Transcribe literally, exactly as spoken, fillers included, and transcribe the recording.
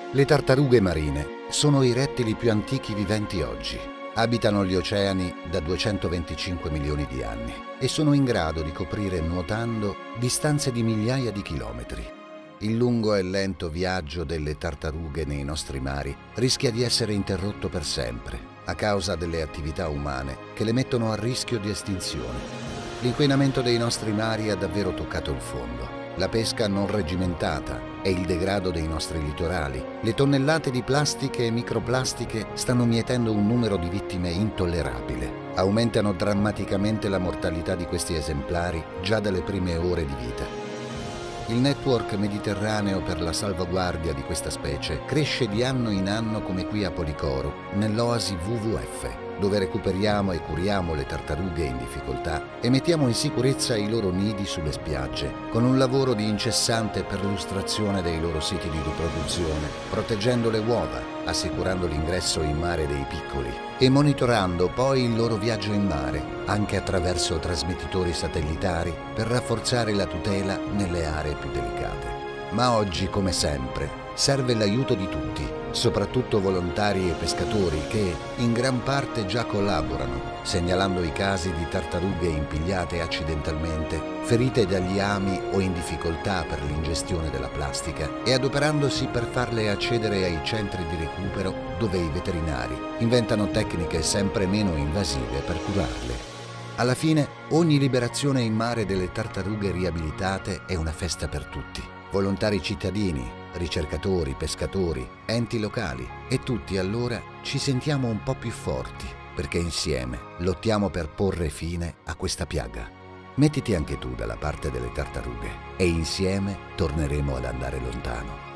Le tartarughe marine sono i rettili più antichi viventi oggi. Abitano gli oceani da duecentoventicinque milioni di anni e sono in grado di coprire nuotando distanze di migliaia di chilometri. Il lungo e lento viaggio delle tartarughe nei nostri mari rischia di essere interrotto per sempre a causa delle attività umane che le mettono a rischio di estinzione. L'inquinamento dei nostri mari ha davvero toccato il fondo. La pesca non regimentata e il degrado dei nostri litorali, le tonnellate di plastiche e microplastiche stanno mietendo un numero di vittime intollerabile. Aumentano drammaticamente la mortalità di questi esemplari già dalle prime ore di vita. Il network mediterraneo per la salvaguardia di questa specie cresce di anno in anno come qui a Policoro, nell'oasi W W F, dove recuperiamo e curiamo le tartarughe in difficoltà e mettiamo in sicurezza i loro nidi sulle spiagge, con un lavoro di incessante perlustrazione dei loro siti di riproduzione, proteggendo le uova, assicurando l'ingresso in mare dei piccoli e monitorando poi il loro viaggio in mare, anche attraverso trasmettitori satellitari, per rafforzare la tutela nelle aree più delicate. Ma oggi, come sempre, serve l'aiuto di tutti, soprattutto volontari e pescatori che in gran parte già collaborano, segnalando i casi di tartarughe impigliate accidentalmente, ferite dagli ami o in difficoltà per l'ingestione della plastica e adoperandosi per farle accedere ai centri di recupero dove i veterinari inventano tecniche sempre meno invasive per curarle. Alla fine, ogni liberazione in mare delle tartarughe riabilitate è una festa per tutti. Volontari cittadini, ricercatori, pescatori, enti locali e tutti allora ci sentiamo un po' più forti perché insieme lottiamo per porre fine a questa piaga. Mettiti anche tu dalla parte delle tartarughe e insieme torneremo ad andare lontano.